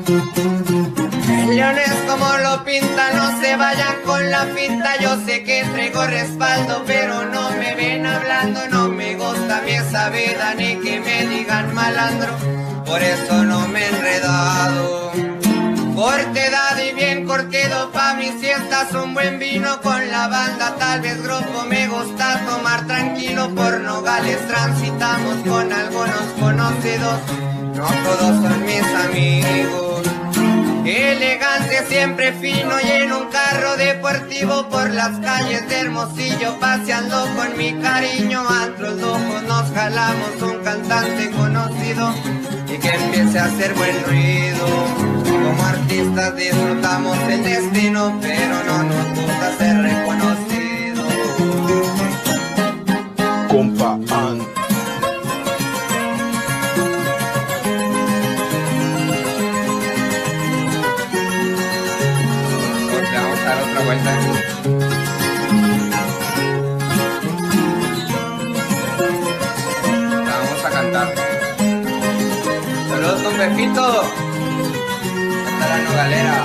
Leones como lo pintan, no se vayan con la finta. Yo sé que traigo respaldo, pero no me ven hablando. No me gusta mi esa vida, ni que me digan malandro. Por eso no me he enredado. Cortedad y bien cortedo pa' mis fiestas, un buen vino con la banda, tal vez grupo me gusta tomar tranquilo. Por Nogales transitamos con algunos conocidos, no todos son mis amigos. Elegante, siempre fino y en un carro deportivo por las calles de Hermosillo, paseando con mi cariño. Antros locos nos jalamos un cantante conocido y que empiece a hacer buen ruido. Como artistas disfrutamos el destino, pero no nos gusta ser reconocidos. Compa An. Porque vamos a dar otra vuelta. Vamos a cantar. Saludos con Pepito. Hasta la Nogalera.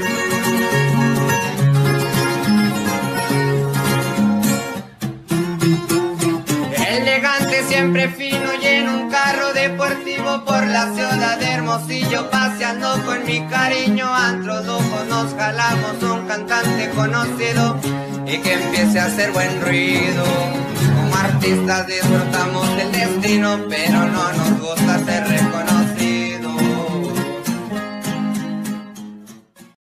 Elegante, siempre fino y en un carro deportivo por la ciudad de Hermosillo, paseando con mi cariño. Antros lujos nos jalamos un cantante conocido y que empiece a hacer buen ruido. Como artistas disfrutamos del destino, pero no nos gusta ser reconocidos.